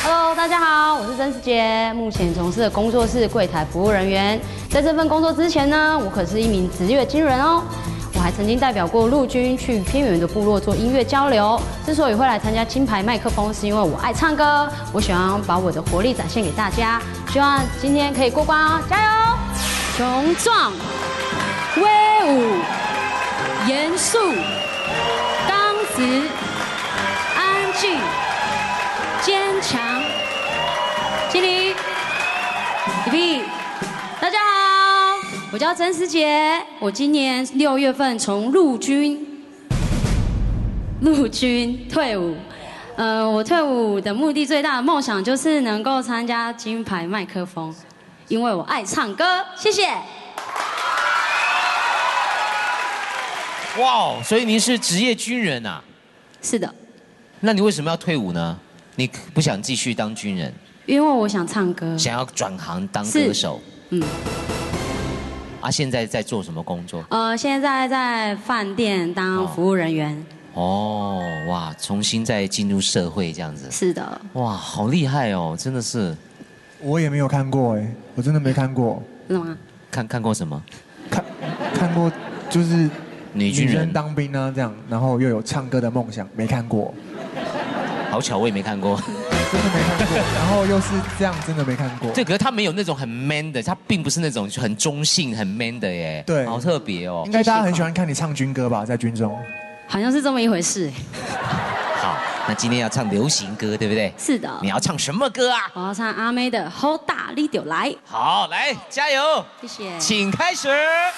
Hello， 大家好，我是曾思杰，目前从事的工作是柜台服务人员。在这份工作之前呢，我可是一名职业军人哦。我还曾经代表过陆军去偏远的部落做音乐交流。之所以会来参加金牌麦克风，是因为我爱唱歌，我喜欢把我的活力展现给大家。希望今天可以过关哦，加油！雄壮、威武、严肃、刚直、安静、坚强、敬礼、礼毕。大家好，我叫曾思杰，我今年6月份从陆军退伍。我退伍的目的最大的梦想就是能够参加金牌麦克风，因为我爱唱歌。谢谢。 哇，所以您是职业军人啊？ 是的。 那你为什么要退伍呢？你不想继续当军人？ 因为我想唱歌。 想要转行当歌手？ 嗯。 啊，现在在做什么工作？ 现在在饭店当服务人员。 哦，哇，重新再进入社会这样子。 是的。 哇，好厉害哦，真的是。 我也没有看过哎，我真的没看过。 真的吗？ 看过什么？ 看过就是女军人当兵啊这样，然后又有唱歌的梦想，没看过。 好巧，我也没看过。 真的没看过，然后又是这样，真的没看过。 对，可是他没有那种很 man 的，他并不是那种很中性、很 man 的耶。 对， 好特别哦。 应该大家很喜欢看你唱军歌吧，在军中。 好像是这么一回事。 好，那今天要唱流行歌，对不对？ 是的。 你要唱什么歌啊？ 我要唱阿妹的《好大力就来》。 好，来，加油！ 谢谢。 请开始。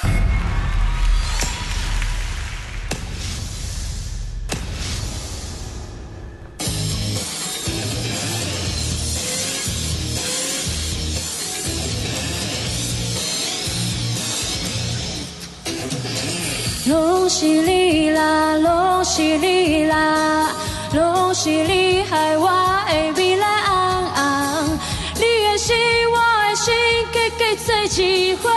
拢是你啦，拢是你啦，拢是你害我的未来红红。你的心，我的心，结结做一伙，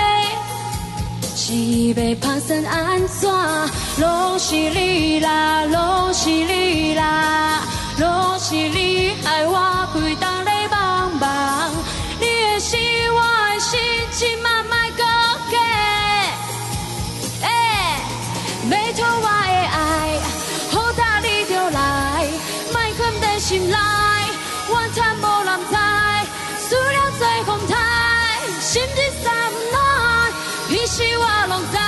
是要打算安怎？拢是你啦，拢是你啦，拢是你害我规冬咧茫茫。你的心，我的心，今晚莫搁假。要讨我的爱，好大力就来，莫藏在心内，怨叹无人知，思念做风台，心之散乱，彼时我拢知，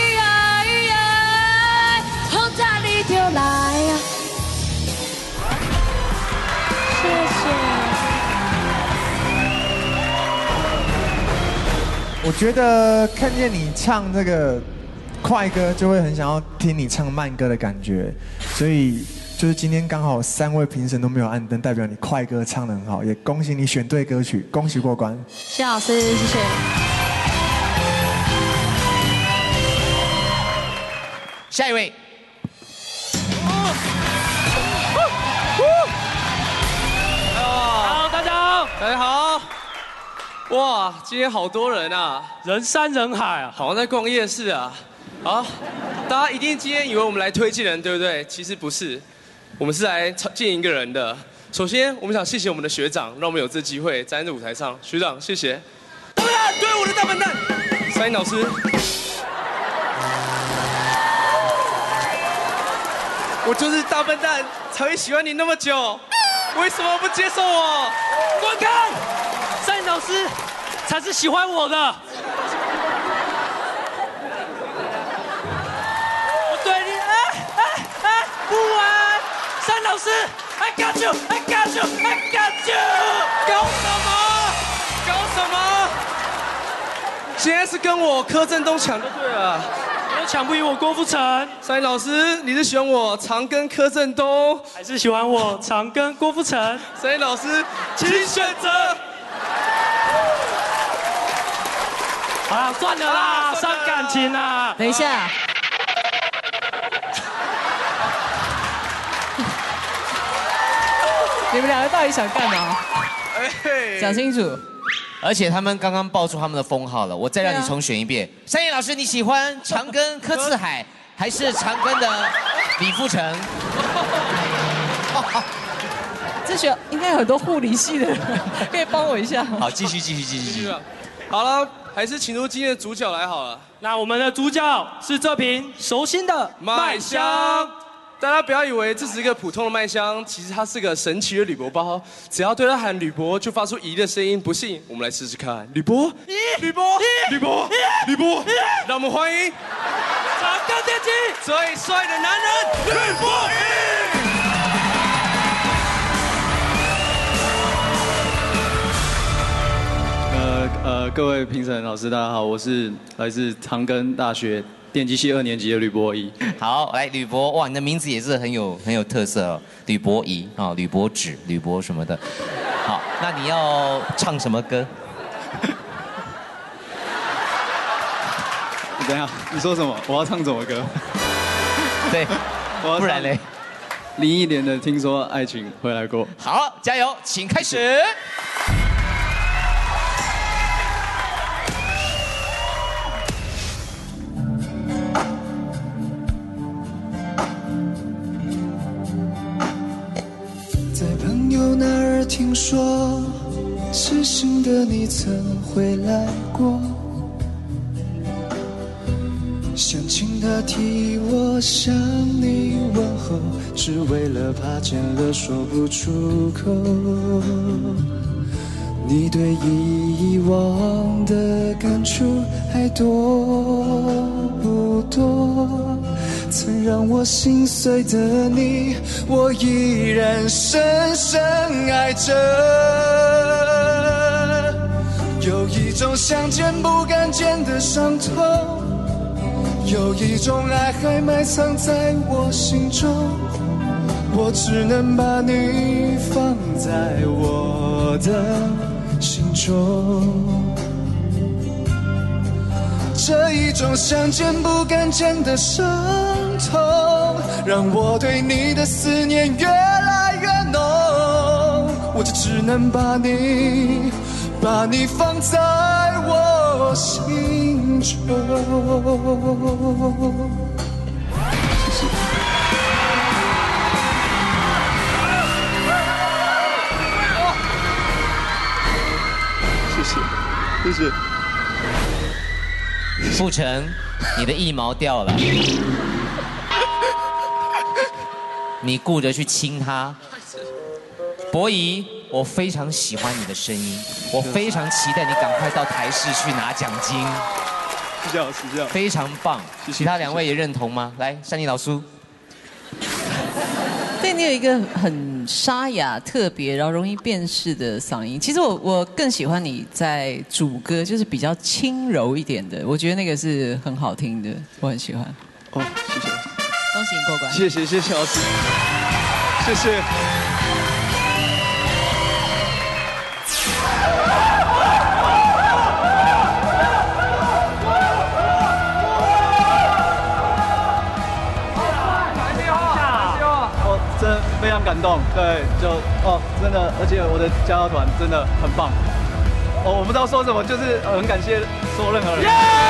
好大力就来。谢谢。 我觉得看见你唱这个快歌，就会很想要听你唱慢歌的感觉，所以就是今天刚好3位评审都没有按灯，代表你快歌唱得很好，也恭喜你选对歌曲，恭喜过关。 谢老师，谢谢。 下一位。 好，大家好，大家好。哇，今天好多人啊，人山人海啊，好像在逛夜市啊。好，大家一定今天以为我们来推荐人，对不对？其实不是，我们是来见一个人的。首先，我们想谢谢我们的学长，让我们有这机会站在这舞台上。学长，谢谢。大笨蛋，对我的大笨蛋，山鹰老师。我就是大笨蛋，才会喜欢你那么久。为什么不接受我？滚开！山鹰老师才是喜欢我的。不玩，山老师 ，I got you，I got you，I got you， 搞什么？搞什么？现在是跟我柯震东抢就对了，你都抢不赢我郭富城。山老师，你是喜欢我常跟柯震东，还是喜欢我常跟郭富城？山老师，请选择。好啦，算了啦，伤感情啦。 等一下。你们两个到底想干嘛？讲清楚。 而且他们刚刚报出他们的封号了，我再让你重选一遍。山野老师，你喜欢长庚柯次海，还是长庚的李富成？ 这学应该有很多护理系的人，可以帮我一下。 好，继续。 好了，还是请出今天的主角来好了。 那我们的主角是这瓶熟悉的麦香。大家不要以为这只是一个普通的麦香，其实它是个神奇的铝箔包。只要对它喊铝箔，就发出咦的声音。不信，我们来试试看。铝箔，铝箔，铝箔，铝箔。让我们欢迎长庚电机最帅的男人吕博宇。 各位评审老师，大家好，我是来自长庚大学电机系2年级的吕博仪。 好，来吕博，哇，你的名字也是很有特色哦，吕博仪啊，吕博纸、吕博什么的。好，那你要唱什么歌？ 等一下，你说什么？我要唱什么歌？ 对，不然嘞？ 林忆莲的《听说爱情回来过》。 好，加油，请开始。 在朋友那儿听说，痴心的你曾回来过。想请他替我向你问候，只为了怕见了说不出口。你对以往的感触还多不多？曾让我心碎的你，我依然深深爱着。有一种想见不敢见的伤痛，有一种爱还埋藏在我心中，我只能把你放在我的心中。这一种想见不敢见的伤痛，让我对你的思念越来越浓，我就只能把你放在我心中。谢谢，谢谢。 傅成，你的腋毛掉了，你顾着去亲他。博仪，我非常喜欢你的声音，我非常期待你赶快到台视去拿奖金。 是这样， 非常棒。其他2位也认同吗？来，珊妮老叔。 对，你有一个很沙哑、特别，然后容易辨识的嗓音。其实我更喜欢你在主歌，就是比较轻柔一点的，我觉得那个是很好听的，我很喜欢。 哦，谢谢。 恭喜你过关。 谢谢老师，谢谢。非常感动，对，真的，而且我的加油团真的很棒。我不知道说什么，就是很感谢所有任何人。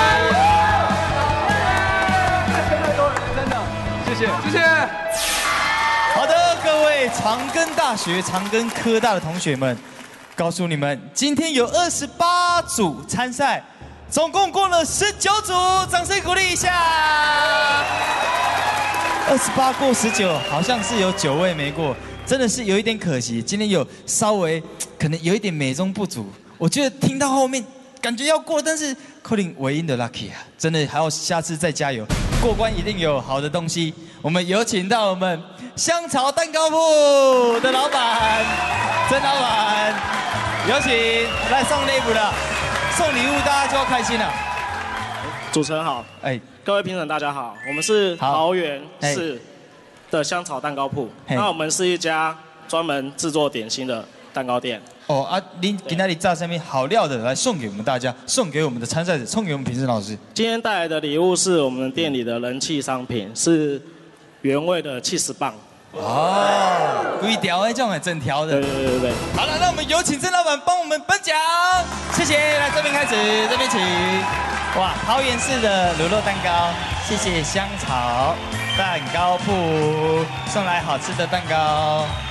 谢谢太多人，真的，谢谢。 好的，各位长庚大学、长庚科大的同学们，告诉你们，今天有28组参赛，总共过了19组，掌声鼓励一下。28过19，好像是有9位没过，真的是有一点可惜。今天有稍微可能有一点美中不足，我觉得听到后面感觉要过，但是可能唯一的 lucky 啊，真的还要下次再加油，过关一定有好的东西。我们有请到我们香草蛋糕铺的老板曾老板，有请来送礼物了，送礼物大家就要开心了。 主持人好，各位评审大家好，我们是桃园市的香草蛋糕铺，那我们是一家专门制作点心的蛋糕店。 您给那里炸上面好料的来送给我们大家，送给我们的参赛者，送给我们评审老师。 今天带来的礼物是我们店里的人气商品，是原味的cheese棒。 规条这种整条的。 对。 好了，那我们有请曾老板帮我们颁奖，谢谢。来这边开始，这边请。哇，桃园市的乳酪蛋糕，谢谢香草蛋糕铺送来好吃的蛋糕。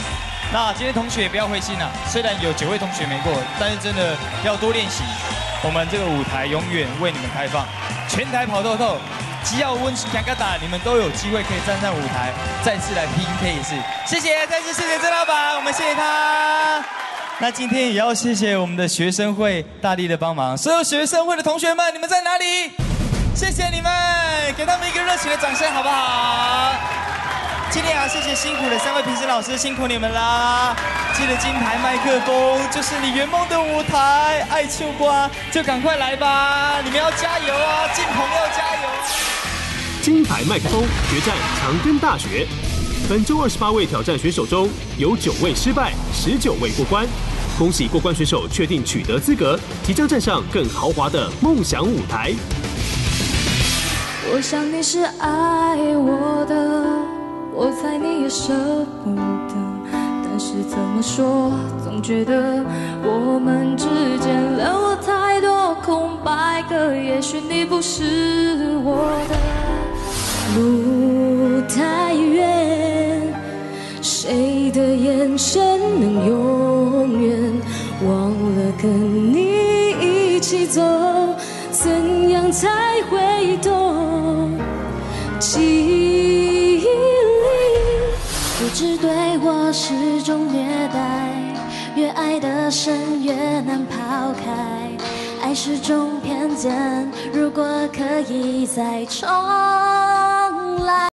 那今天同学也不要灰心啊，虽然有9位同学没过，但是真的要多练习。我们这个舞台永远为你们开放，全台跑透透，只要温强嘎达，你们都有机会可以站上舞台，再次来拼 K 一次。谢谢，再次谢谢郑老板，我们谢谢他。那今天也要谢谢我们的学生会大力的帮忙，所有学生会的同学们，你们在哪里？谢谢你们，给他们一个热情的掌声好不好？今天谢谢辛苦的3位评审老师，辛苦你们啦！记得金牌麦克风就是你圆梦的舞台，爱秋瓜就赶快来吧！你们要加油啊，进棚要加油！ 金牌麦克风决战长庚大学，本周28位挑战选手中有9位失败，19位过关。恭喜过关选手确定取得资格，即将站上更豪华的梦想舞台。 我想你是爱我的，我猜你也舍不得，但是怎么说，总觉得我们之间留了太多空白格，也许你不是我的。路太远，谁的眼神能永远忘了跟你一起走，怎样才会懂记忆里不知对我是种虐待，越爱的深越难抛开，爱是种偏见，如果可以再重来。